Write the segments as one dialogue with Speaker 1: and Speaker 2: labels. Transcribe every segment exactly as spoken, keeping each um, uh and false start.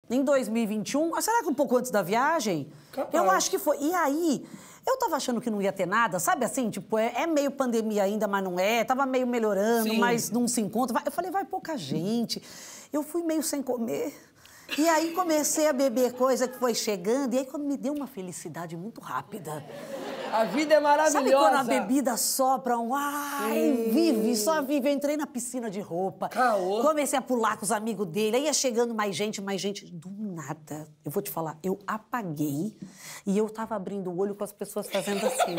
Speaker 1: em dois mil e vinte e um, será que um pouco antes da viagem?
Speaker 2: Capaz.
Speaker 1: Eu acho que foi. E aí, eu tava achando que não ia ter nada, sabe assim? Tipo, é, é meio pandemia ainda, mas não é. Tava meio melhorando,
Speaker 2: Sim.
Speaker 1: mas não se encontra. Vai- Eu falei, vai pouca gente. Eu fui meio sem comer. E aí comecei a beber coisa que foi chegando, e aí quando me deu uma felicidade muito rápida.
Speaker 2: A vida é maravilhosa.
Speaker 1: Sabe quando a bebida sopra um ai, vive, só vive. Eu entrei na piscina de roupa,
Speaker 2: Caô.
Speaker 1: comecei a pular com os amigos dele, aí ia chegando mais gente, mais gente. Do nada, eu vou te falar, eu apaguei e eu tava abrindo o olho com as pessoas fazendo assim.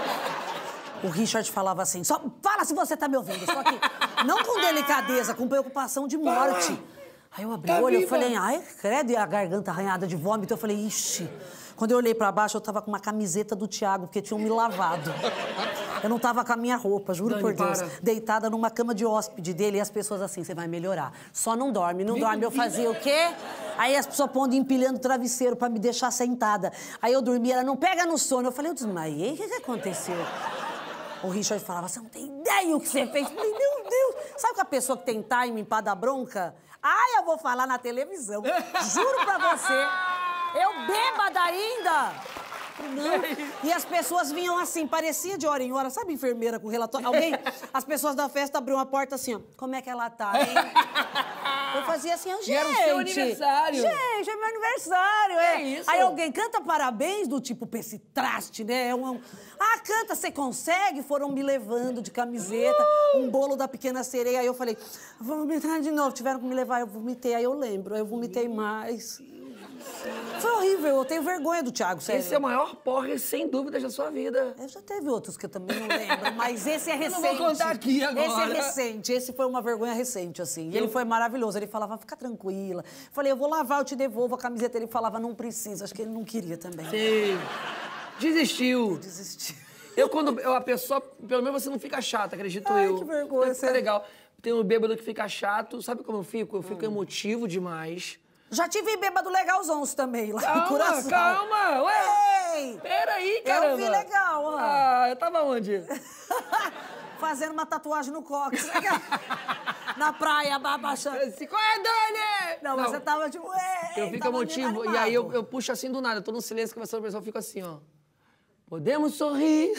Speaker 1: O Richard falava assim, só fala se você tá me ouvindo, só que não com delicadeza, com preocupação de morte. Aí eu abri
Speaker 2: Tá
Speaker 1: o olho, eu
Speaker 2: viva.
Speaker 1: falei, ai, credo, e a garganta arranhada de vômito. Eu falei, ixi. Quando eu olhei pra baixo, eu tava com uma camiseta do Thiago, porque tinham me lavado. Eu não tava com a minha roupa, juro
Speaker 2: Dani,
Speaker 1: por Deus.
Speaker 2: para.
Speaker 1: Deitada numa cama de hóspede dele, e as pessoas assim, você vai melhorar. Só não dorme, não dorme. Eu fazia o quê? Aí as pessoas pondo, empilhando travesseiro pra me deixar sentada. Aí eu dormia, ela não pega no sono. Eu falei, eu desmaiei, o que que aconteceu? O Richard falava, você não tem ideia o que você fez. Eu falei, meu Deus. Sabe com a pessoa que tem timing pra dar bronca? Ai, eu vou falar na televisão. Juro pra você. Eu bêbada ainda. Não. E as pessoas vinham assim, parecia de hora em hora. Sabe enfermeira com relatório? Alguém, as pessoas da festa abriam a porta assim, ó. Como é que ela tá, hein? Eu fazia assim, gente...
Speaker 2: E era o seu aniversário.
Speaker 1: Gente, é meu aniversário, é.
Speaker 2: É isso.
Speaker 1: Aí alguém canta parabéns, do tipo, pra esse traste, né? Um, um, ah, canta, você consegue? Foram me levando de camiseta,
Speaker 2: Uh!
Speaker 1: um bolo da Pequena Sereia. Aí eu falei, vou vomitar de novo. Tiveram que me levar, eu vomitei. Aí eu lembro, aí eu vomitei mais. Foi horrível, eu tenho vergonha do Thiago, sério.
Speaker 2: Esse é o maior porre, sem dúvidas, da sua vida.
Speaker 1: Eu já teve outros que eu também não lembro, mas esse é
Speaker 2: Eu
Speaker 1: recente.
Speaker 2: não vou contar aqui agora.
Speaker 1: Esse é recente, esse foi uma vergonha recente, assim. E ele foi maravilhoso, ele falava, fica tranquila. Falei, eu vou lavar, eu te devolvo a camiseta. Ele falava, não precisa, acho que ele não queria também.
Speaker 2: Sim. Desistiu.
Speaker 1: Desistiu.
Speaker 2: Eu, quando eu, a pessoa, pelo menos você não fica chata, acredito
Speaker 1: Ai,
Speaker 2: eu.
Speaker 1: que vergonha,
Speaker 2: Então, fica
Speaker 1: sério.
Speaker 2: legal. Tem um bêbado que fica chato, sabe como eu fico? Eu fico emotivo demais.
Speaker 1: Já tive bêbado legalzão também, lá em
Speaker 2: Calma,
Speaker 1: Curaçao.
Speaker 2: calma, ué.
Speaker 1: Ei!
Speaker 2: Peraí, caramba.
Speaker 1: Eu vi legal, ó.
Speaker 2: Ah, eu tava onde?
Speaker 1: Fazendo uma tatuagem no cox. Na praia, abaixando.
Speaker 2: Esse, qual é, Dani?
Speaker 1: Não, mas você tava tipo, ué,
Speaker 2: Eu fico
Speaker 1: tava
Speaker 2: emotivo, e
Speaker 1: animado.
Speaker 2: aí eu, eu puxo assim do nada. Eu tô no silêncio conversando com a pessoa, eu fico assim, ó. Podemos sorrir.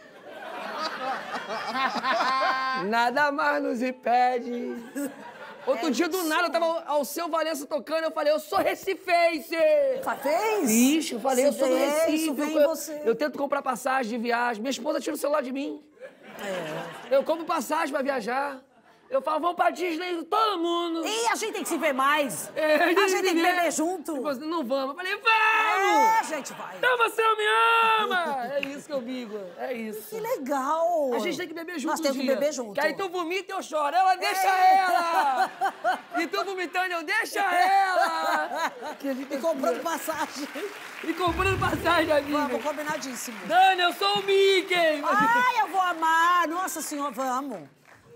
Speaker 2: Nada mais nos impede. Outro
Speaker 1: É
Speaker 2: dia, do
Speaker 1: isso.
Speaker 2: nada, eu tava ao, ao seu Valença tocando, eu falei, eu sou recifense!
Speaker 1: Tá, fez?
Speaker 2: Ixi, eu falei, eu
Speaker 1: Se
Speaker 2: sou do
Speaker 1: vê,
Speaker 2: Recife.
Speaker 1: isso vem
Speaker 2: eu,
Speaker 1: em você.
Speaker 2: eu tento comprar passagem de viagem. Minha esposa tira o celular de mim.
Speaker 1: É.
Speaker 2: Eu compro passagem pra viajar. Eu falo, vamos pra Disney, todo mundo.
Speaker 1: E a gente tem que se ver mais.
Speaker 2: É,
Speaker 1: a gente tem que
Speaker 2: vê.
Speaker 1: beber junto.
Speaker 2: Tipo assim, não vamos. Eu falei, vamos!
Speaker 1: É, a gente vai.
Speaker 2: Então você não me ama! É isso que eu digo, é isso.
Speaker 1: Que legal.
Speaker 2: A gente tem que beber junto
Speaker 1: Nós
Speaker 2: um
Speaker 1: temos que
Speaker 2: dia.
Speaker 1: beber junto.
Speaker 2: Que aí tu vomita e eu choro. Ela, deixa
Speaker 1: É.
Speaker 2: ela! E tu vomitando, eu, deixa ela! Que a gente
Speaker 1: E
Speaker 2: tem que-
Speaker 1: comprando passagem.
Speaker 2: E comprando passagem, amiga.
Speaker 1: Vamos, combinadíssimo.
Speaker 2: Dani, eu sou o Mickey!
Speaker 1: Ai, eu vou amar. Nossa senhora, vamos.